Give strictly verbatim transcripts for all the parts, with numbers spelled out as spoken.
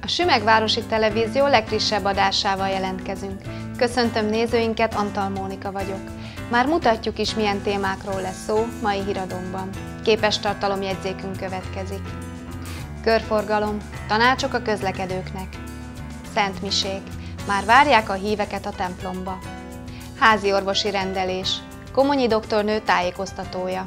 Sümegvárosi Televízió legfrissebb adásával jelentkezünk. Köszöntöm nézőinket, Antal Mónika vagyok. Már mutatjuk is, milyen témákról lesz szó mai híradónkban. Képes tartalomjegyzékünk következik. Körforgalom, tanácsok a közlekedőknek. Szentmisék, már várják a híveket a templomba. Házi orvosi rendelés, Komonyi doktornő tájékoztatója.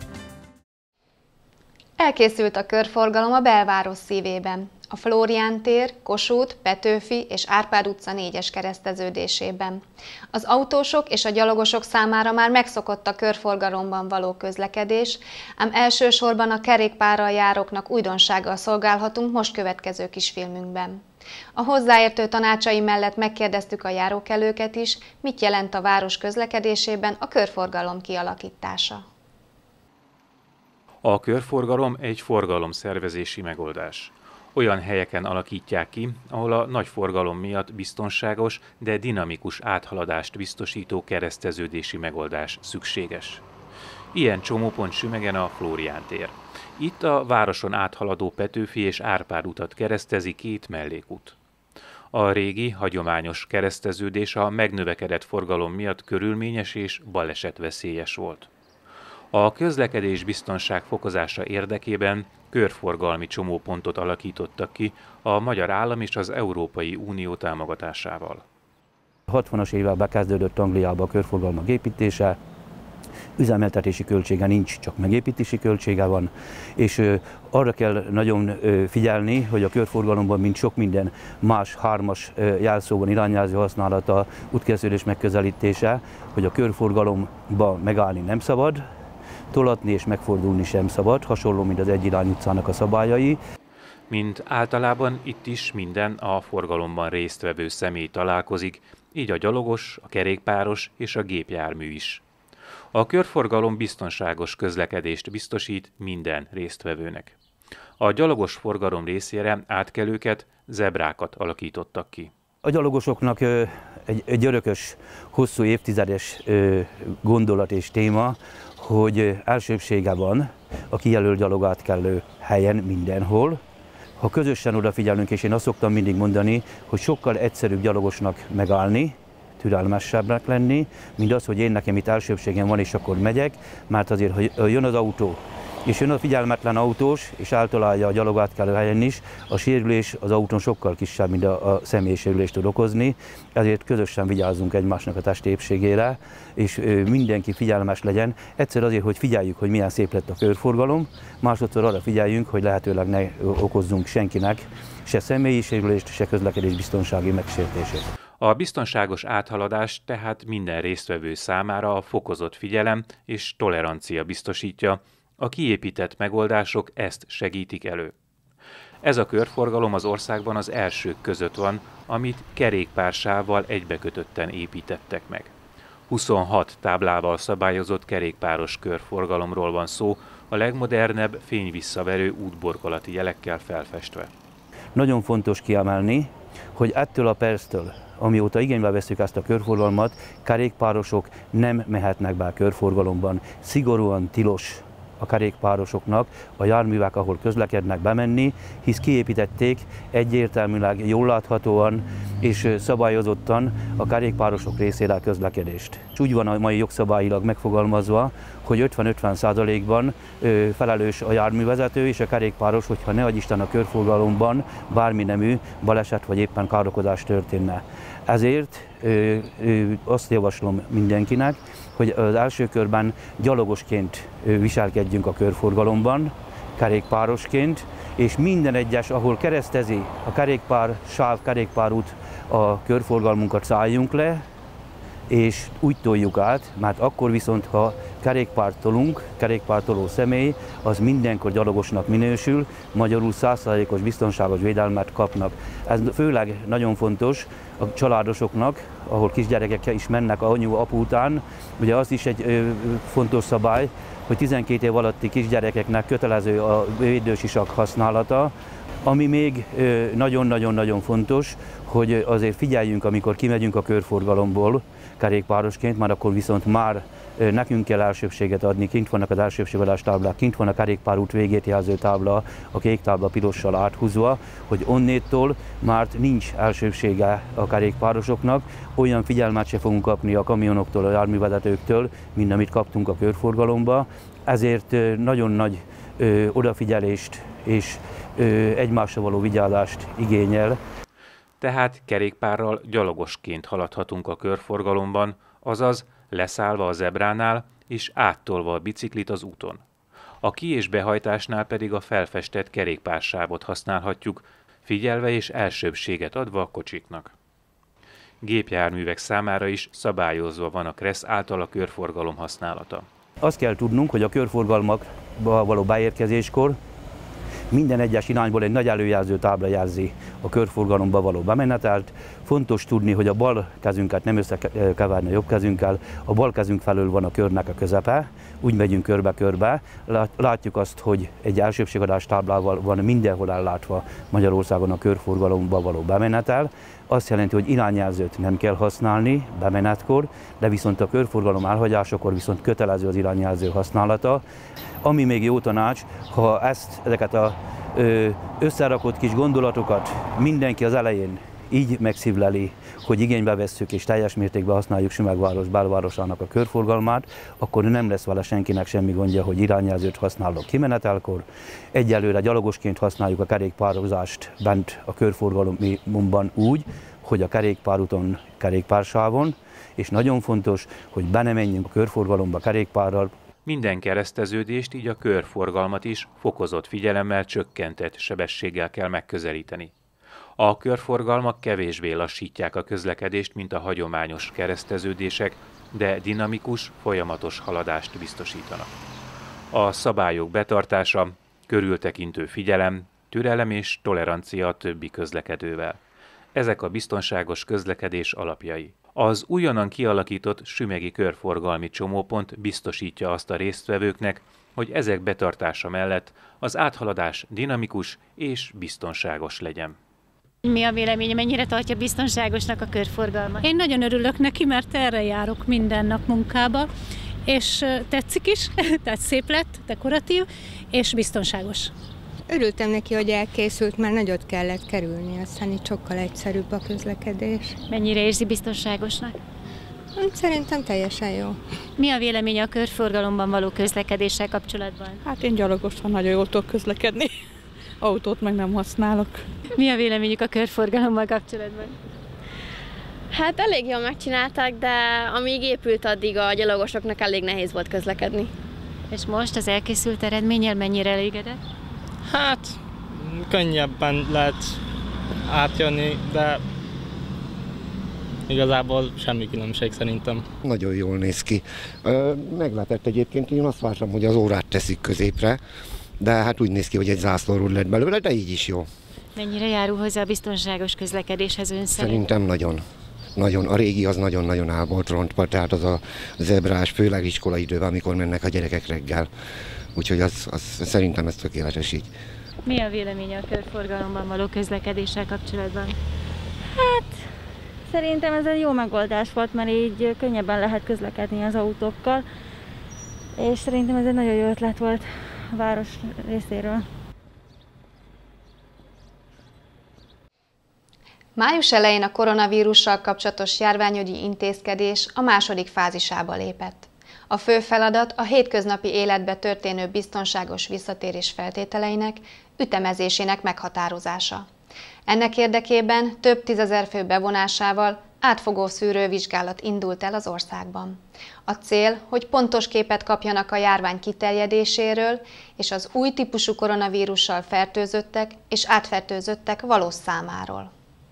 Elkészült a körforgalom a belváros szívében, a Flórián tér, Kossuth, Petőfi és Árpád utca négyes kereszteződésében. Az autósok és a gyalogosok számára már megszokott a körforgalomban való közlekedés, ám elsősorban a kerékpárral járóknak újdonsággal szolgálhatunk most következő kisfilmünkben. A hozzáértő tanácsai mellett megkérdeztük a járókelőket is, mit jelent a város közlekedésében a körforgalom kialakítása. A körforgalom egy forgalomszervezési megoldás. Olyan helyeken alakítják ki, ahol a nagy forgalom miatt biztonságos, de dinamikus áthaladást biztosító kereszteződési megoldás szükséges. Ilyen csomópont Sümegen a Flórián tér. Itt a városon áthaladó Petőfi és Árpád utat keresztezi két mellékút. A régi, hagyományos kereszteződés a megnövekedett forgalom miatt körülményes és balesetveszélyes volt. A közlekedés biztonság fokozása érdekében körforgalmi csomópontot alakítottak ki a Magyar Állam és az Európai Unió támogatásával. A hatvanas években bekezdődött Angliába a körforgalmak építése, üzemeltetési költsége nincs, csak megépítési költsége van, és arra kell nagyon figyelni, hogy a körforgalomban, mint sok minden más hármas jelszóban irányjelző használata, útkezdődés megközelítése, hogy a körforgalomba megállni nem szabad, tolatni és megfordulni sem szabad, hasonló, mint az egyirány utcának a szabályai. Mint általában itt is minden a forgalomban résztvevő személy találkozik, így a gyalogos, a kerékpáros és a gépjármű is. A körforgalom biztonságos közlekedést biztosít minden résztvevőnek. A gyalogos forgalom részére átkelőket, zebrákat alakítottak ki. A gyalogosoknak egy, egy örökös, hosszú évtizedes gondolat és téma, hogy elsőbsége van a kijelölt gyalogátkelő helyen mindenhol. Ha közösen odafigyelünk, és én azt szoktam mindig mondani, hogy sokkal egyszerűbb gyalogosnak megállni, türelmesebbnek lenni, mint az, hogy én nekem itt elsőbségem van, és akkor megyek, mert azért, ha jön az autó, és jön a figyelmetlen autós, és eltalálja a gyalogátkelő helyen is, a sérülés az autón sokkal kisebb, mint a, a személysérülést tud okozni, ezért közösen vigyázzunk egymásnak a testi épségére, és ö, mindenki figyelmes legyen. Egyszer azért, hogy figyeljük, hogy milyen szép lett a körforgalom, másodszor arra figyeljünk, hogy lehetőleg ne okozzunk senkinek se személyi sérülést, se közlekedés biztonsági megsértését. A biztonságos áthaladás tehát minden résztvevő számára a fokozott figyelem és tolerancia biztosítja, a kiépített megoldások ezt segítik elő. Ez a körforgalom az országban az elsők között van, amit kerékpársávval egybekötötten építettek meg. huszonhat táblával szabályozott kerékpáros körforgalomról van szó, a legmodernebb, fényvisszaverő útburkolati jelekkel felfestve. Nagyon fontos kiemelni, hogy ettől a perctől, amióta igénybe veszük ezt a körforgalmat, kerékpárosok nem mehetnek be a körforgalomban. Szigorúan tilos a kerékpárosoknak a járművek, ahol közlekednek, bemenni, hisz kiépítették egyértelműleg, jól láthatóan és szabályozottan a kerékpárosok részére a közlekedést. És úgy van a mai jogszabályilag megfogalmazva, hogy ötven-ötven százalékban felelős a járművezető és a kerékpáros, hogyha ne adj Isten a körforgalomban bármi nemű baleset vagy éppen károkozás történne. Ezért ö, ö, azt javaslom mindenkinek, hogy az első körben gyalogosként viselkedjünk a körforgalomban, kerékpárosként, és minden egyes, ahol keresztezi a kerékpár sáv, kerékpárút a körforgalmunkat, szálljunk le, és úgy toljuk át, mert akkor viszont, ha kerékpárt tolunk, kerékpártoló személy, az mindenkor gyalogosnak minősül, magyarul száz százalékos biztonságos védelmet kapnak. Ez főleg nagyon fontos a családosoknak, ahol kisgyerekek is mennek anyu, apu után. Ugye az is egy ö, fontos szabály, hogy tizenkét év alatti kisgyerekeknek kötelező a védősisak használata, ami még nagyon-nagyon-nagyon fontos, hogy azért figyeljünk, amikor kimegyünk a körforgalomból kerékpárosként, már akkor viszont már nekünk kell elsőbséget adni, kint vannak az elsőbségadás táblák, kint van a kerékpárút végét jelző tábla, a kék tábla pirossal áthúzva, hogy onnétól már nincs elsőbsége a kerékpárosoknak, olyan figyelmet se fogunk kapni a kamionoktól, a járművezetőktől, mint amit kaptunk a körforgalomba, ezért nagyon nagy ö, odafigyelést és ö, egymásra való vigyázást igényel. Tehát kerékpárral gyalogosként haladhatunk a körforgalomban, azaz leszállva a zebránál és áttolva a biciklit az úton. A ki- és behajtásnál pedig a felfestett kerékpársávot használhatjuk, figyelve és elsőbbséget adva a kocsiknak. Gépjárművek számára is szabályozva van a KRESZ által a körforgalom használata. Azt kell tudnunk, hogy a körforgalmakba való beérkezéskor minden egyes irányból egy nagy előjelző tábla jelzi a körforgalomba való bemenetelt. Fontos tudni, hogy a bal kezünket nem összekeverni a jobb kezünkkel, a bal kezünk felől van a körnek a közepe, úgy megyünk körbe-körbe. Látjuk azt, hogy egy elsőbségadás táblával van mindenhol ellátva Magyarországon a körforgalomba való bemenetel. Azt jelenti, hogy irányjelzőt nem kell használni bemenetkor, de viszont a körforgalom elhagyásakor viszont kötelező az irányjelző használata. Ami még jó tanács, ha ezt, ezeket az összerakott kis gondolatokat mindenki az elején így megszívleli, hogy igénybe vesszük és teljes mértékben használjuk Sümegváros belvárosának a körforgalmát, akkor nem lesz vele senkinek semmi gondja, hogy irányjelzőt használok kimenetelkor. Egyelőre gyalogosként használjuk a kerékpározást bent a körforgalomban úgy, hogy a kerékpárúton, kerékpársávon, és nagyon fontos, hogy be ne menjünk a körforgalomba kerékpárral. Minden kereszteződést, így a körforgalmat is fokozott figyelemmel, csökkentett sebességgel kell megközelíteni. A körforgalmak kevésbé lassítják a közlekedést, mint a hagyományos kereszteződések, de dinamikus, folyamatos haladást biztosítanak. A szabályok betartása, körültekintő figyelem, türelem és tolerancia a többi közlekedővel. Ezek a biztonságos közlekedés alapjai. Az újonnan kialakított sümegi körforgalmi csomópont biztosítja azt a résztvevőknek, hogy ezek betartása mellett az áthaladás dinamikus és biztonságos legyen. Mi a véleménye, mennyire tartja biztonságosnak a körforgalmat? Én nagyon örülök neki, mert erre járok minden nap munkába, és tetszik is, tehát szép lett, dekoratív és biztonságos. Örültem neki, hogy elkészült, mert nagyot kellett kerülni, aztán így sokkal egyszerűbb a közlekedés. Mennyire érzi biztonságosnak? Szerintem teljesen jó. Mi a véleménye a körforgalomban való közlekedéssel kapcsolatban? Hát én gyalogosan nagyon jól tudok közlekedni. Autót meg nem használok. Mi a véleményük a körforgalommal kapcsolatban? Hát elég jól megcsinálták, de amíg épült, addig a gyalogosoknak elég nehéz volt közlekedni. És most az elkészült eredménnyel mennyire elégedett? Hát könnyebben lehet átjönni, de igazából semmi különbség szerintem. Nagyon jól néz ki. Meglepett egyébként, én azt vártam, hogy az órát teszik középre, de hát úgy néz ki, hogy egy zászlóról lett belőle, de így is jó. Mennyire járul hozzá a biztonságos közlekedéshez ön szerint? Szerintem nagyon. Nagyon. A régi az nagyon-nagyon el volt rontva, tehát az a zebrás, főleg iskolaidőben, amikor mennek a gyerekek reggel. Úgyhogy az, az, szerintem ez tökéletes így. Mi a véleménye a körforgalomban való közlekedéssel kapcsolatban? Hát szerintem ez egy jó megoldás volt, mert így könnyebben lehet közlekedni az autókkal, és szerintem ez egy nagyon jó ötlet volt a város részéről. Május elején a koronavírussal kapcsolatos járványügyi intézkedés a második fázisába lépett. A fő feladat a hétköznapi életbe történő biztonságos visszatérés feltételeinek, ütemezésének meghatározása. Ennek érdekében több tízezer fő bevonásával átfogó szűrővizsgálat indult el az országban. A cél, hogy pontos képet kapjanak a járvány kiterjedéséről és az új típusú koronavírussal fertőzöttek és átfertőzöttek valós számáról.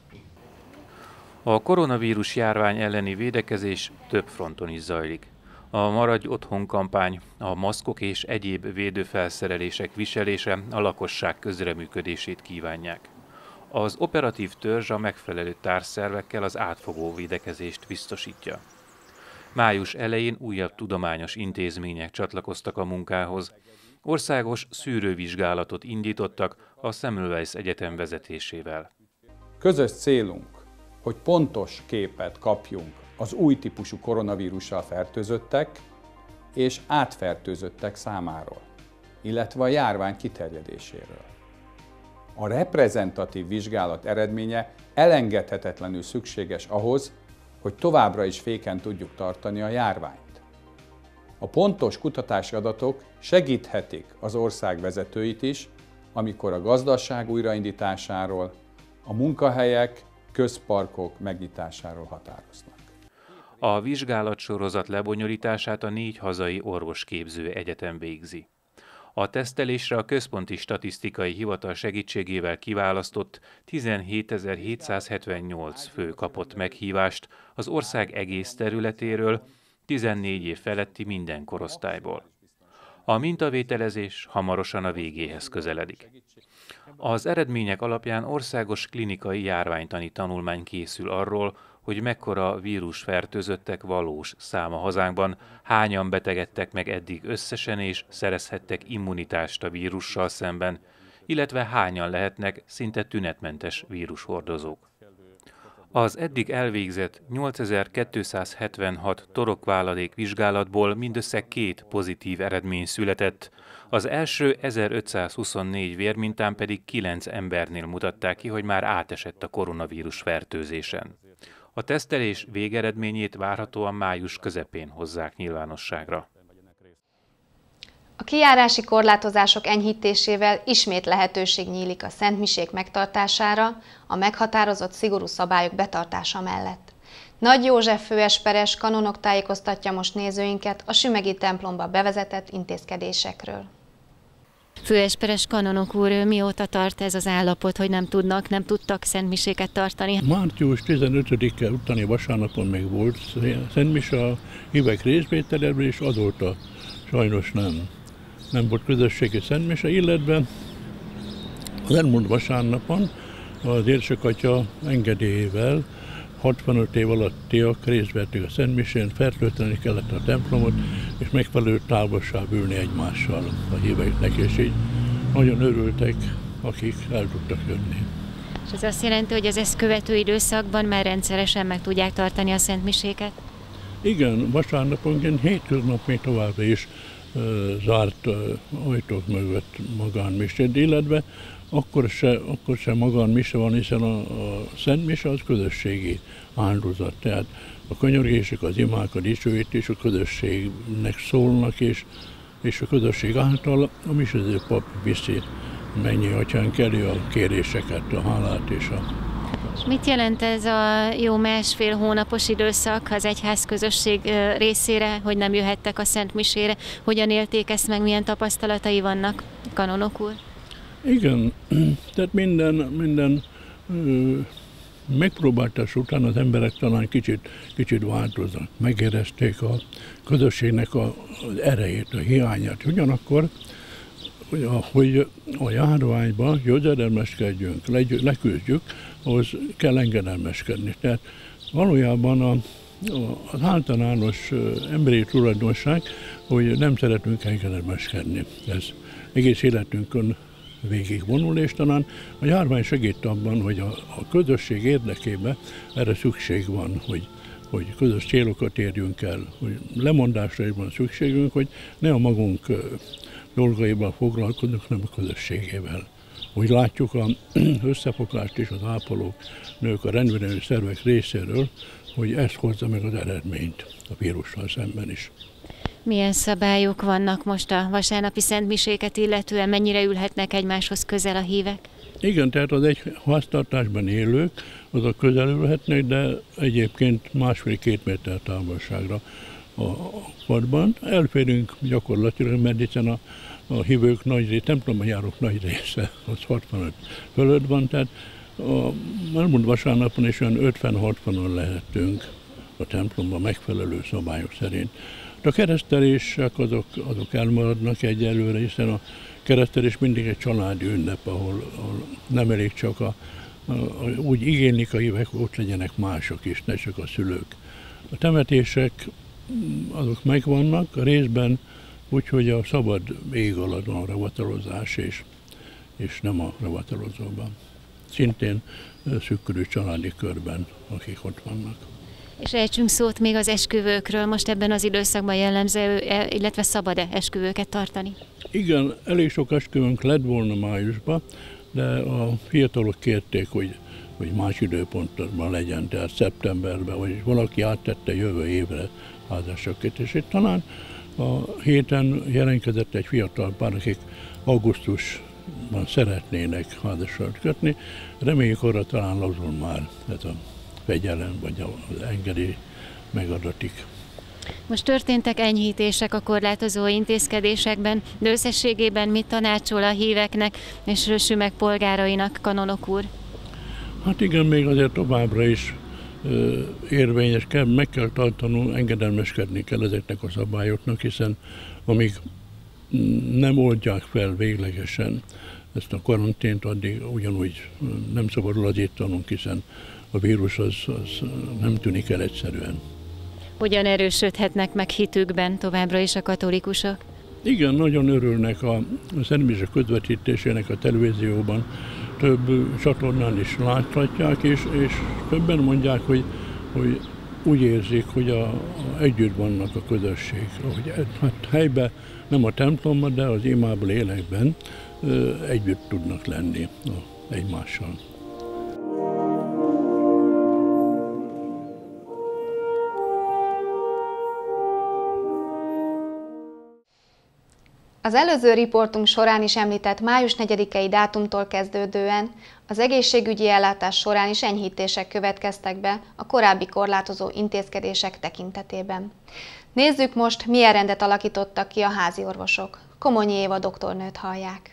A koronavírus járvány elleni védekezés több fronton is zajlik. A Maradj otthon kampány, a maszkok és egyéb védőfelszerelések viselése a lakosság közreműködését kívánják. Az operatív törzs a megfelelő társszervekkel az átfogó védekezést biztosítja. Május elején újabb tudományos intézmények csatlakoztak a munkához. Országos szűrővizsgálatot indítottak a Semmelweis Egyetem vezetésével. Közös célunk, hogy pontos képet kapjunk az új típusú koronavírussal fertőzöttek és átfertőzöttek számáról, illetve a járvány kiterjedéséről. A reprezentatív vizsgálat eredménye elengedhetetlenül szükséges ahhoz, hogy továbbra is féken tudjuk tartani a járványt. A pontos kutatási adatok segíthetik az ország vezetőit is, amikor a gazdaság újraindításáról, a munkahelyek, közparkok megnyitásáról határoznak. A vizsgálatsorozat lebonyolítását a négy hazai orvosképző egyetem végzi. A tesztelésre a Központi Statisztikai Hivatal segítségével kiválasztott tizenhétezer-hétszázhetvennyolc fő kapott meghívást az ország egész területéről, tizennégy év feletti minden korosztályból. A mintavételezés hamarosan a végéhez közeledik. Az eredmények alapján országos klinikai járványtani tanulmány készül arról, hogy mekkora vírusfertőzöttek valós száma hazánkban, hányan betegedtek meg eddig összesen és szerezhettek immunitást a vírussal szemben, illetve hányan lehetnek szinte tünetmentes vírushordozók. Az eddig elvégzett nyolcezer-kétszázhetvenhat torokváladék vizsgálatból mindössze két pozitív eredmény született, az első ezerötszázhuszonnégy vérmintán pedig kilenc embernél mutatták ki, hogy már átesett a koronavírus fertőzésen. A tesztelés végeredményét várhatóan május közepén hozzák nyilvánosságra. A kijárási korlátozások enyhítésével ismét lehetőség nyílik a szentmisék megtartására a meghatározott szigorú szabályok betartása mellett. Nagy József főesperes kanonok tájékoztatja most nézőinket a sümegi templomba bevezetett intézkedésekről. Főesperes kanonok úr, mióta tart ez az állapot, hogy nem tudnak, nem tudtak szentmiséket tartani? március tizenötödike utáni vasárnapon még volt szentmise a hívek részvételéről, és azóta sajnos nem. Nem volt közösségi szentmise, illetve az elmúlt vasárnapon az érsek-atya engedélyével hatvanöt év alattiak részt vettek a szentmisén, fertőtlenül kellett a templomot, és megfelelő távolságban ülni egymással a híveknek, és így nagyon örültek, akik el tudtak jönni. És ez azt jelenti, hogy az ezt követő időszakban már rendszeresen meg tudják tartani a szentmiséket? Igen, vasárnaponként hétköznap még továbbra is uh, zárt uh, ajtók mögött magánmisét, illetve akkor se, akkor se magánmise van, hiszen a, a szentmise az közösségi áldozat. Tehát a könyörgések, az imák, a dicsőítés a közösségnek szólnak, és, és a közösség által a misező pap viszi mennyi atyánk elé a kéréseket, a hálát és a... És mit jelent ez a jó másfél hónapos időszak az egyház közösség részére, hogy nem jöhettek a szentmisére? Hogyan élték ezt meg, milyen tapasztalatai vannak, kanonok úr? Igen, tehát minden, minden ö, megpróbáltás után az emberek talán kicsit, kicsit változnak. Megérezték a közösségnek a, az erejét, a hiányát. Ugyanakkor, hogy a járványban győzedelmeskedjünk, leküzdjük, ahhoz kell engedelmeskedni. Tehát valójában a, a, az általános emberi tulajdonság, hogy nem szeretünk engedelmeskedni. Ez egész életünkön végig vonul, és talán a járvány segít abban, hogy a, a közösség érdekében erre szükség van, hogy, hogy közös célokat érjünk el, hogy lemondásra is van szükségünk, hogy ne a magunk dolgaival foglalkozunk, hanem a közösségével. Úgy látjuk az összefogást is az ápolók, nők, a rendvédelmi szervek részéről, hogy ez hozza meg az eredményt a vírussal szemben is. Milyen szabályok vannak most a vasárnapi szentmiséket illetően, mennyire ülhetnek egymáshoz közel a hívek? Igen, tehát az egy háztartásban élők, azok közel ülhetnek, de egyébként másfél-két méter távolságra a padban. Elférünk gyakorlatilag, mert hiszen a, a hívők nagy része, templomban járók nagy része, az hatvanöt fölött van, tehát a elmúlt vasárnapon is olyan ötven-hatvanon lehetünk a templomban megfelelő szabályok szerint. A keresztelések azok, azok elmaradnak egyelőre, hiszen a keresztelés mindig egy családi ünnep, ahol, ahol nem elég csak a, a, a, úgy igénylik a hívek, hogy ott legyenek mások is, ne csak a szülők. A temetések azok megvannak, a részben úgyhogy a szabad ég alatt van a ravatalozás, és, és nem a ravatalozóban. Szintén szűkülő családi körben, akik ott vannak. És ejtsünk szót még az esküvőkről, most ebben az időszakban jellemző, illetve szabad-e esküvőket tartani? Igen, elég sok esküvőnk lett volna májusban, de a fiatalok kérték, hogy, hogy más időpontban legyen, tehát szeptemberben, vagy valaki áttette jövő évre házasságkötését. Talán a héten jelentkezett egy fiatal pár, akik augusztusban szeretnének házasságot kötni. Reméljük, arra talán lazul már ez a fegyelem, vagy az engedély megadatik. Most történtek enyhítések a korlátozó intézkedésekben, de összességében mit tanácsol a híveknek és Sümeg polgárainak, kanonok úr? Hát igen, még azért továbbra is ö, érvényes kell, meg kell tartanunk, engedelmeskedni kell ezeknek a szabályoknak, hiszen amíg nem oldják fel véglegesen ezt a karantént, addig ugyanúgy nem szabad lazítanunk, hiszen a vírus az, az nem tűnik el egyszerűen. Hogyan erősödhetnek meg hitükben továbbra is a katolikusok? Igen, nagyon örülnek a Szentmise közvetítésének a televízióban. Több csatornán is láthatják, és, és többen mondják, hogy, hogy úgy érzik, hogy a, a, együtt vannak a közösség. Hogy hát helyben, nem a templomban, de az imában, lélekben együtt tudnak lenni egymással. Az előző riportunk során is említett május negyedikei dátumtól kezdődően az egészségügyi ellátás során is enyhítések következtek be a korábbi korlátozó intézkedések tekintetében. Nézzük most, milyen rendet alakítottak ki a házi orvosok. Komonyi Éva doktornőt hallják.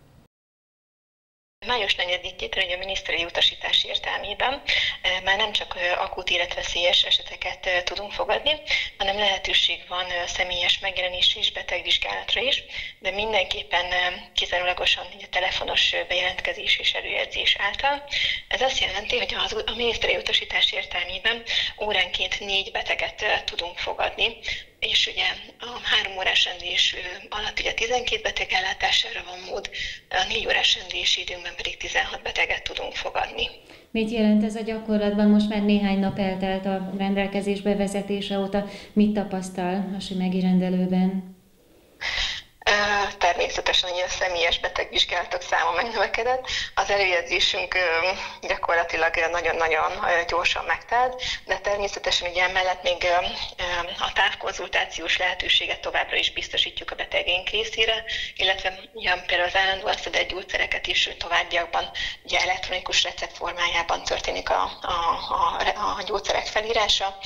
május negyedikétől ugye a miniszteri utasítás értelmében már nem csak akut életveszélyes eseteket tudunk fogadni, hanem lehetőség van személyes megjelenésre is, betegvizsgálatra is, de mindenképpen kizárólagosan a telefonos bejelentkezés és előjegyzés által. Ez azt jelenti, hogy az, a miniszteri utasítás értelmében óránként négy beteget tudunk fogadni, és ugye a három órás rendés alatt ugye tizenkét beteg ellátására van mód, a négy órás rendési időnkben pedig tizenhat beteget tudunk fogadni. Mit jelent ez a gyakorlatban? Most már néhány nap eltelt a rendelkezés bevezetése óta. Mit tapasztal a sümegi rendelőben? Természetesen a személyes betegvizsgálatok száma megnövekedett. Az előjegyzésünk gyakorlatilag nagyon-nagyon gyorsan megtelt, de természetesen ugye emellett még a távkonzultációs lehetőséget továbbra is biztosítjuk a betegeink részére, illetve ugye, például az állandóan szedett gyógyszereket is továbbiakban ugye elektronikus recept formájában történik a, a, a, a gyógyszerek felírása.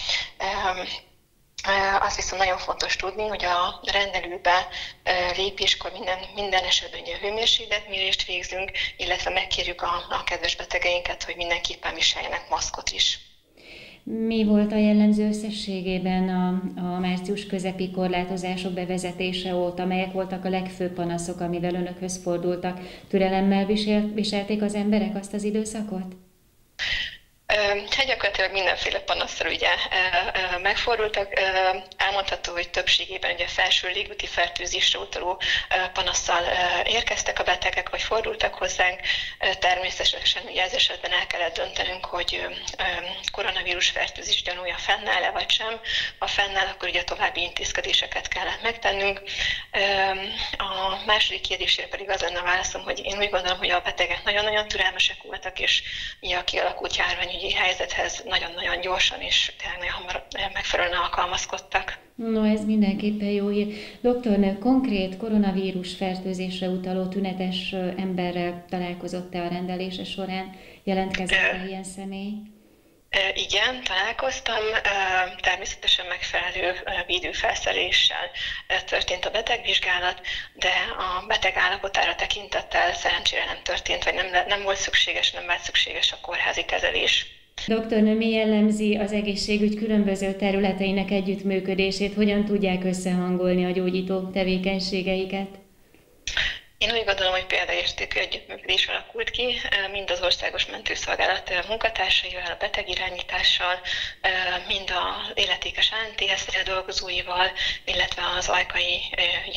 Azt viszont nagyon fontos tudni, hogy a rendelőbe lépéskor minden, minden esetben a hőmérsékletmérést végzünk, illetve megkérjük a, a kedves betegeinket, hogy mindenképpen viseljenek maszkot is. Mi volt a jellemző összességében a, a március közepi korlátozások bevezetése óta? Melyek voltak a legfőbb panaszok, amivel önökhöz fordultak? Türelemmel visel, viselték az emberek azt az időszakot? Hát gyakorlatilag mindenféle panasszal ugye megfordultak. Elmondható, hogy többségében ugye felső légúti fertőzésre utaló panasszal érkeztek a betegek, vagy fordultak hozzánk. Természetesen ugye ez esetben el kellett döntenünk, hogy koronavírus fertőzés gyanúja fennáll-e vagy sem. Ha fennáll, akkor ugye további intézkedéseket kellett megtennünk. A második kérdésére pedig az lenne a válaszom, hogy én úgy gondolom, hogy a betegek nagyon-nagyon türelmesek voltak, és ugye a kialakult járványügyi helyzethez nagyon-nagyon gyorsan és nagyon hamar megfelelően alkalmazkodtak. No, ez mindenképpen jó hír. Doktornő, konkrét koronavírus fertőzésre utaló tünetes emberrel találkozott-e a rendelése során? Jelentkezett-e ilyen személy? Igen, találkoztam. Természetesen megfelelő védőfelszereléssel történt a betegvizsgálat, de a beteg állapotára tekintettel szerencsére nem történt, vagy nem, nem volt szükséges, nem vált szükséges a kórházi kezelés. Doktornő, mi jellemzi az egészségügy különböző területeinek együttműködését? Hogyan tudják összehangolni a gyógyító tevékenységeiket? Én úgy gondolom, hogy példaértékű együttműködés alakult ki, mind az Országos Mentőszolgálat munkatársaival, a betegirányítással, mind az illetékes á en té es dolgozóival, illetve az Ajkai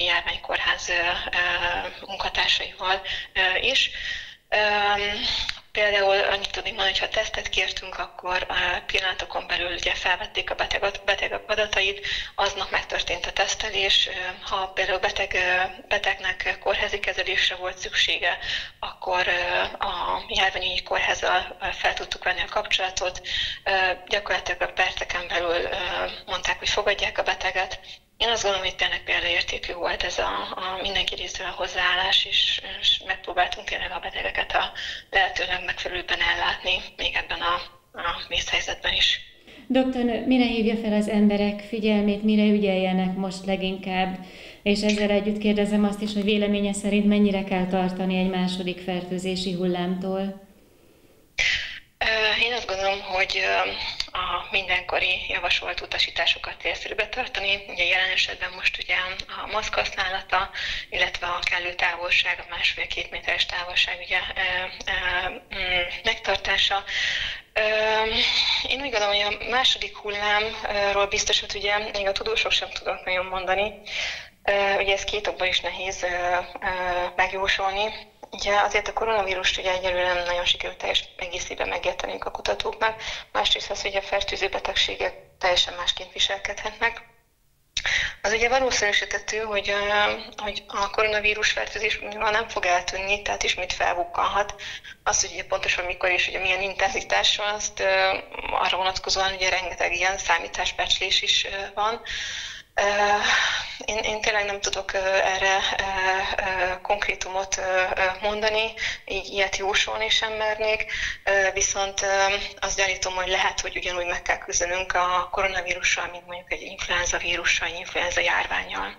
Járványkórház munkatársaival is. Például annyit tudnék mondani, hogy ha tesztet kértünk, akkor pillanatokon belül ugye felvették a beteg, beteg adatait, aznap megtörtént a tesztelés. Ha például beteg, betegnek kórházi kezelésre volt szüksége, akkor a járványügyi kórházzal fel tudtuk venni a kapcsolatot. Gyakorlatilag a perceken belül mondták, hogy fogadják a beteget. Én azt gondolom, hogy tényleg példaértékű volt ez a, a mindenki részéről a hozzáállás, és, és megpróbáltunk tényleg a betegeket a lehetőleg megfelelőbben ellátni, még ebben a, a vészhelyzetben is. Doktornő, mire hívja fel az emberek figyelmét, mire ügyeljenek most leginkább? És ezzel együtt kérdezem azt is, hogy véleménye szerint mennyire kell tartani egy második fertőzési hullámtól? Én azt gondolom, hogy a mindenkori javasolt utasításokat célszerű betartani. Ugye jelen esetben most ugye a maszk használata, illetve a kellő távolság, a másfél-két méteres távolság ugye, e, e, megtartása. Én úgy gondolom, hogy a második hullámról biztos, hogy ugye még a tudósok sem tudnak nagyon mondani. Ugye ez két okban is nehéz megjósolni. Ugye azért a koronavírust ugye egyelőre nem nagyon sikerült teljes egészében megérteniük a kutatóknak, másrészt az, hogy a fertőző betegségek teljesen másként viselkedhetnek. Az ugye valószínűsítettő, hogy, hogy a koronavírus fertőzés nem fog eltűnni, tehát ismét felbukkanhat. Az, hogy ugye pontosan mikor és ugye milyen intenzitással, azt arra vonatkozóan ugye rengeteg ilyen számításbecslés is van. Én, én tényleg nem tudok erre konkrétumot mondani, így ilyet jósolni sem mernék, viszont azt gyanítom, hogy lehet, hogy ugyanúgy meg kell küzdenünk a koronavírussal, mint mondjuk egy influenza vírussal, egy influenza járvánnyal.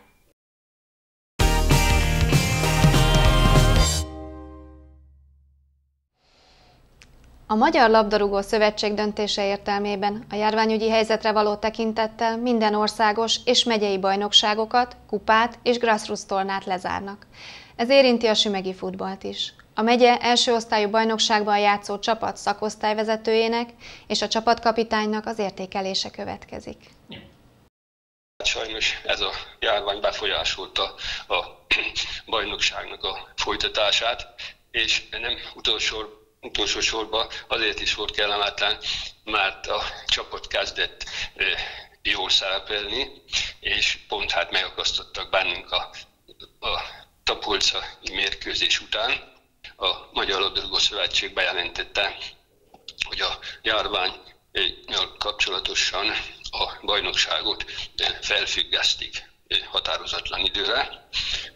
A Magyar Labdarúgó Szövetség döntése értelmében a járványügyi helyzetre való tekintettel minden országos és megyei bajnokságokat, kupát és grassroots tornát lezárnak. Ez érinti a sümegi futballt is. A megye első osztályú bajnokságban játszó csapat szakosztályvezetőjének és a csapatkapitánynak az értékelése következik. Sajnos ez a járvány befolyásolta a bajnokságnak a folytatását, és nem utolsó Utolsó sorban azért is volt kellemetlen, mert a csapat kezdett jól szerepelni, és pont hát megakasztottak bennünk a, a Tapolca mérkőzés után. A Magyar Labdarúgó Szövetség bejelentette, hogy a járvánnyal kapcsolatosan a bajnokságot felfüggesztik határozatlan időre.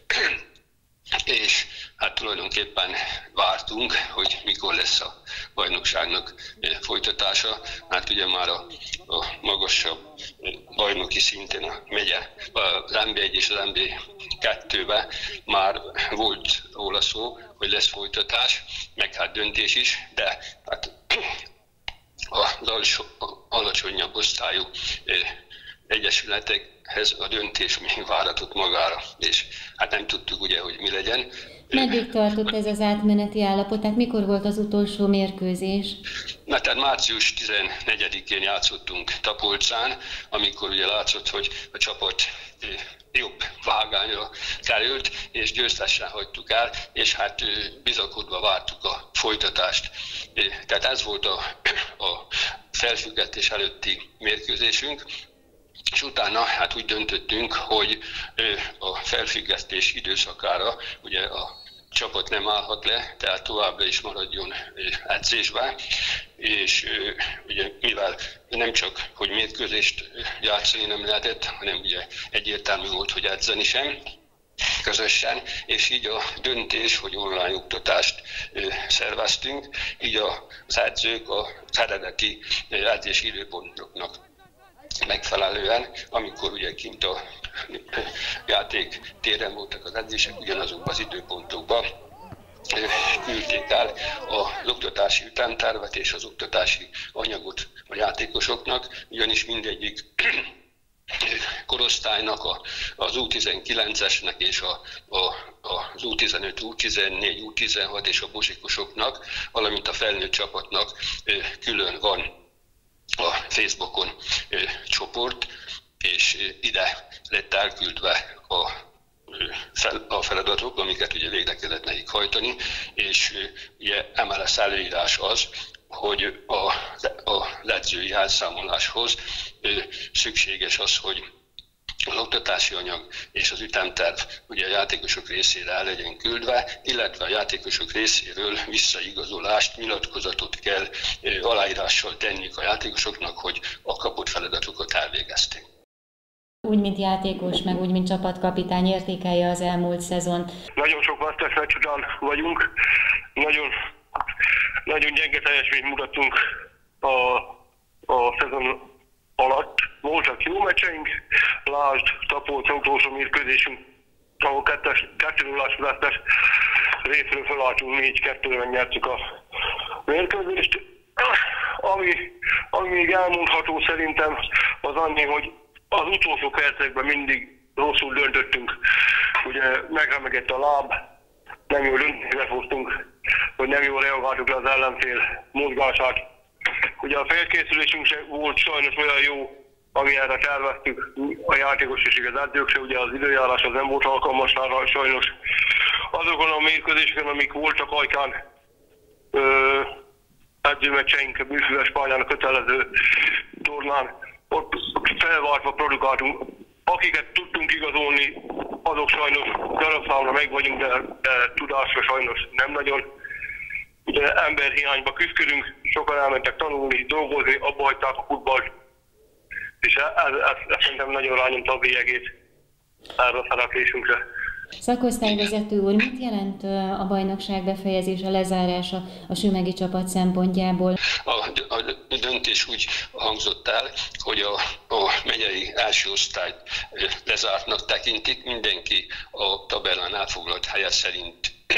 És hát tulajdonképpen vártunk, hogy mikor lesz a bajnokságnak folytatása. Hát ugye már a, a magasabb bajnoki szinten a megye, az em bé egy és az em bé kettőben már volt róla szó, hogy lesz folytatás, meg hát döntés is, de hát az alsó, alacsonyabb osztályú egyesületekhez a döntés még váratott magára, és hát nem tudtuk ugye, hogy mi legyen. Meddig tartott ez az átmeneti állapot? Tehát mikor volt az utolsó mérkőzés? Na, tehát március tizennegyedikén játszottunk Tapolcán, amikor ugye látszott, hogy a csapat jobb vágányra került, és győztesen hagytuk el, és hát bizakodva vártuk a folytatást. Tehát ez volt a, a felfüggesztés előtti mérkőzésünk. És utána hát úgy döntöttünk, hogy a felfüggesztés időszakára ugye a csapat nem állhat le, tehát továbbra is maradjon edzésben, és ugye mivel nem csak, hogy mérkőzést játszani nem lehetett, hanem ugye egyértelmű volt, hogy edzeni sem közösen, és így a döntés, hogy online oktatást szerveztünk, így az edzők az eredeti edzési időpontoknak megfelelően, amikor ugye kint a játék téren voltak az edzések, ugyanazokban az időpontokban küldték el az oktatási ütemtervet és az oktatási anyagot a játékosoknak, ugyanis mindegyik korosztálynak, a, az U tizenkilencesnek és a, a, az U tizenöt, U tizennégy, U tizenhat és a muzsikusoknak, valamint a felnőtt csapatnak külön van a Facebookon ö, csoport, és ö, ide lett elküldve a a feladatok, amiket ugye végre kellett nekik hajtani, és ugye em el es előírás az, hogy a, a ledzői elszámoláshoz szükséges az, hogy az oktatási anyag és az ütemterv ugye a játékosok részére el legyen küldve, illetve a játékosok részéről visszaigazolást, nyilatkozatot kell aláírással tenniük a játékosoknak, hogy a kapott feladatokat elvégezték. Úgy, mint játékos, meg úgy, mint csapatkapitány értékelje az elmúlt szezont. Nagyon sok vesztes meccs után vagyunk, nagyon, nagyon gyenge teljesményt mutattunk a, a szezon alatt. Voltak jó meccseink, lásd, Tapolc utolsó mérkőzésünk, ahol kettő nullás vesztes részről felálltunk, négy kettőben nyertük a mérkőzést. Ami, ami még elmondható szerintem az annyi, hogy az utolsó percekben mindig rosszul döntöttünk. Ugye megremegett a láb, nem jól döntésre hoztunk, hogy nem jól reagáltuk le az ellenfél mozgását. Ugye a felkészülésünk se volt sajnos olyan jó, ami erre terveztük, a játékos és az edzők se, ugye az időjárás az nem volt alkalmas rá, sajnos. Azokon a mérkőzéseken, amik voltak Ajkán, edzőmeccseink, a bűfüves pályán, a kötelező tornán, ott felváltva produkáltunk. Akiket tudtunk igazolni, azok sajnos darabszámra meg vagyunk, de, de tudásra sajnos nem nagyon. Ugye emberhiányba küzdködünk, sokan elmentek tanulni, dolgozni, abba hagyták a futballt, és ez, ez, ez szerintem nagyon rányomta a bélyegét erre a szereplésünkre. Szakosztályvezető úr, mit jelent a bajnokság befejezése, lezárása a sümegi csapat szempontjából? A, a döntés úgy hangzott el, hogy a, a megyei első osztályt lezártnak tekintik, mindenki a tabellán elfoglalt helye szerint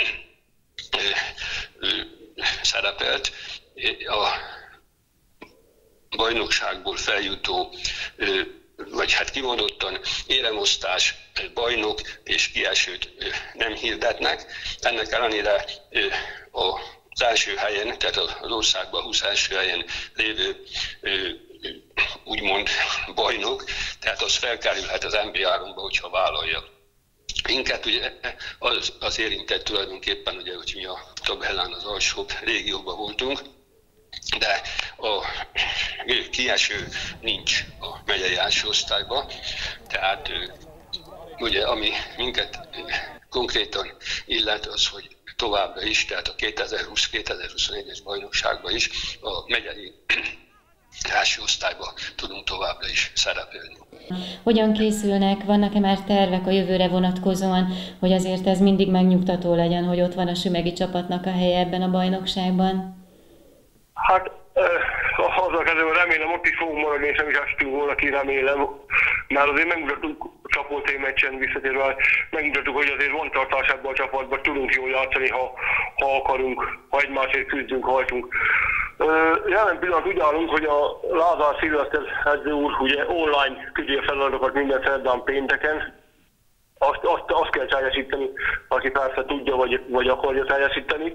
szerepelt. A bajnokságból feljutó, vagy hát kimondottan éremosztás, bajnok és kiesőt nem hirdetnek. Ennek ellenére az első helyen, tehát az országban húsz első helyen lévő úgymond bajnok, tehát az felkerülhet az en bé háromba, hogyha vállalja. Minket ugye az, az érintett tulajdonképpen, ugye, hogy mi a tabellán az alsóbb régióban voltunk, de a kieső nincs a megyei első osztályban, tehát ugye ami minket konkrétan illet az, hogy továbbra is, tehát a kétezer-húsz kétezer-huszonegyes bajnokságban is a megyei első osztályban tudunk továbbra is szerepelni. Hogyan készülnek, vannak-e már tervek a jövőre vonatkozóan, hogy azért ez mindig megnyugtató legyen, hogy ott van a sümegi csapatnak a helye ebben a bajnokságban? Hát azzal kezdve remélem, ott is fogunk maradni, és nem is estünk volna ki, remélem. Mert azért megmutattuk a Csapolcai meccsen visszatérve, megmutattuk, hogy azért van tartás ebben a csapatban, tudunk jól játszani, ha, ha akarunk, ha egymásért küzdünk, hajtunk. Jelen pillanat úgy állunk, hogy a Lázár Szilveszter edző úr ugye online küldi a feladatokat minden szerdán pénteken. Azt, azt, azt kell teljesíteni, aki persze tudja, vagy, vagy akarja teljesíteni.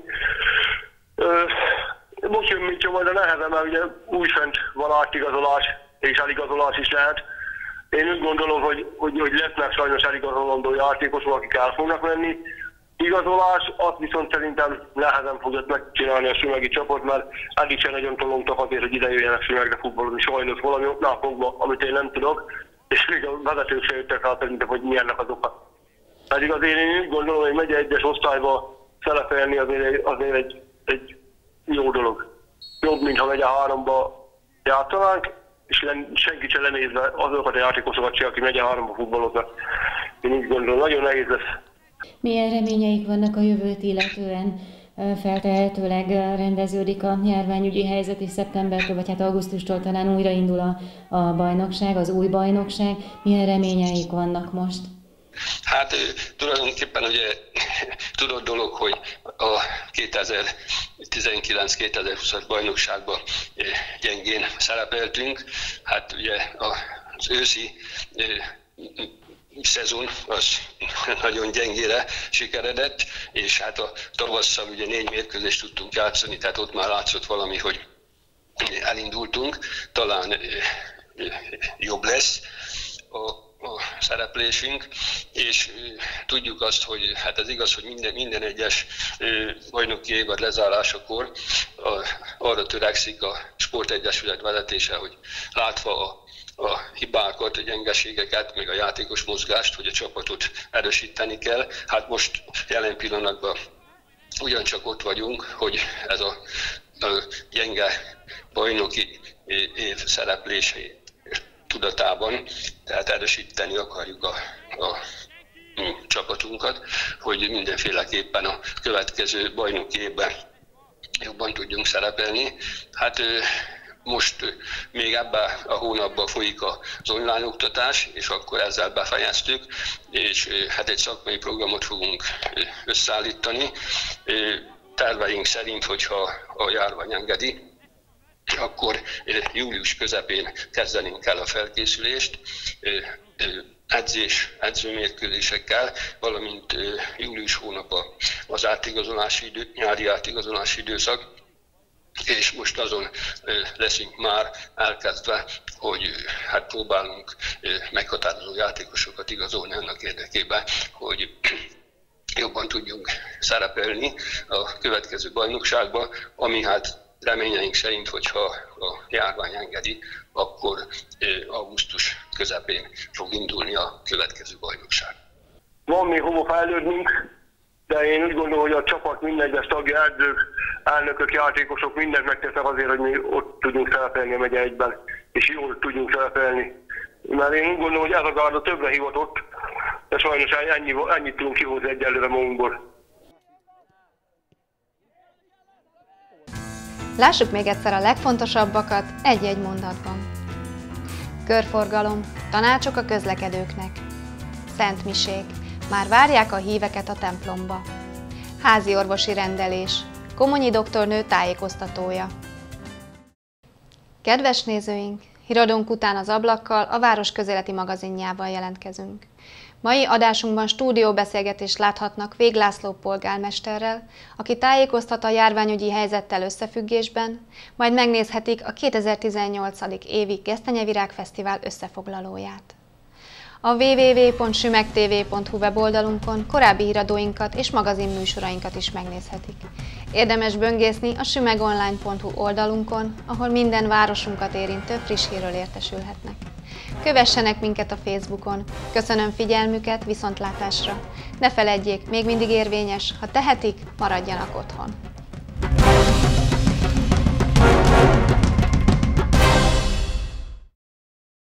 Most jön még csak majd a nehezem, mert ugye újfent van átigazolás, és eligazolás is lehet. Én úgy gondolom, hogy, hogy, hogy lesznek sajnos eligazolandó játékosok, akik el fognak menni. Igazolás, azt viszont szerintem nehezen fogja megcsinálni a sümegi csapat, mert eddig sem nagyon tolongtak azért, hogy ide jöjjenek sümegre futballozni, sajnos valami oknál fogva, amit én nem tudok, és még a vezetők se jöttek rá szerintem, hogy milyennek az oka. Pedig azért én úgy gondolom, hogy megye egyes osztályba szerepelni azért, azért egy, egy jó dolog. Jobb, mintha megye háromba játszanánk, és senki sem lenézve azokat a játékosokat se, aki megye háromba futballoznak. Én úgy gondolom, nagyon nehéz lesz. Milyen reményeik vannak a jövőt illetően? Feltehetőleg rendeződik a járványügyi helyzet, és szeptembertől, vagy hát augusztustól talán újraindul a, a bajnokság, az új bajnokság. Milyen reményeik vannak most? Hát tulajdonképpen ugye tudott dolog, hogy a kétezer-tizenkilenc kétezer-húszas bajnokságban gyengén szerepeltünk. Hát ugye az őszi szezon az nagyon gyengére sikeredett, és hát a tavasszal ugye négy mérkőzést tudtunk játszani, tehát ott már látszott valami, hogy elindultunk, talán jobb lesz. A, a szereplésünk, és tudjuk azt, hogy hát ez igaz, hogy minden, minden egyes bajnoki évad lezárásakor arra törekszik a sportegyesület vezetése, hogy látva a a hibákat, a gyengeségeket, meg a játékos mozgást, hogy a csapatot erősíteni kell. Hát most jelen pillanatban ugyancsak ott vagyunk, hogy ez a, a gyenge bajnoki év szereplésé tudatában, tehát erősíteni akarjuk a, a csapatunkat, hogy mindenféleképpen a következő bajnoki évben jobban tudjunk szerepelni. Hát most még ebben a hónapban folyik az online oktatás, és akkor ezzel befejeztük, és hát egy szakmai programot fogunk összeállítani. Terveink szerint, hogyha a járvány engedi, akkor július közepén kezdenénk el a felkészülést, edzés, edzőmérkőzésekkel, valamint július hónapa az átigazolási idő, nyári átigazolási időszak, és most azon leszünk már elkezdve, hogy hát próbálunk meghatározó játékosokat igazolni annak érdekében, hogy jobban tudjunk szerepelni a következő bajnokságban, ami hát reményeink szerint, hogyha a járvány engedi, akkor augusztus közepén fog indulni a következő bajnokság. Van még hova fejlődnünk, de én úgy gondolom, hogy a csapat minden egyes tagja, edzők, elnökök, játékosok mindent megtesznek azért, hogy mi ott tudjunk szerepelni a megye egyben, és jól tudjunk szerepelni. Mert én úgy gondolom, hogy ez a gárda többre hivatott, de sajnos ennyi, ennyit tudunk kihozni egyelőre magunkból. Lássuk még egyszer a legfontosabbakat egy-egy mondatban. Körforgalom, tanácsok a közlekedőknek. Szentmisék, már várják a híveket a templomba. Házi orvosi rendelés, Komonyi doktornő tájékoztatója. Kedves nézőink, híradónk után az ablakkal a város közéleti magazinjával jelentkezünk. Mai adásunkban stúdióbeszélgetést láthatnak Vég László polgármesterrel, aki tájékoztat a járványügyi helyzettel összefüggésben, majd megnézhetik a kétezer-tizennyolc. évi Gesztenyevirág Fesztivál összefoglalóját. A double-u double-u double-u pont sümegtv pont hu weboldalunkon korábbi híradóinkat és magazinműsorainkat is megnézhetik. Érdemes böngészni a sümegonline pont hu oldalunkon, ahol minden városunkat érintő friss hírről értesülhetnek. Kövessenek minket a Facebookon. Köszönöm figyelmüket, viszontlátásra! Ne feledjék, még mindig érvényes, ha tehetik, maradjanak otthon!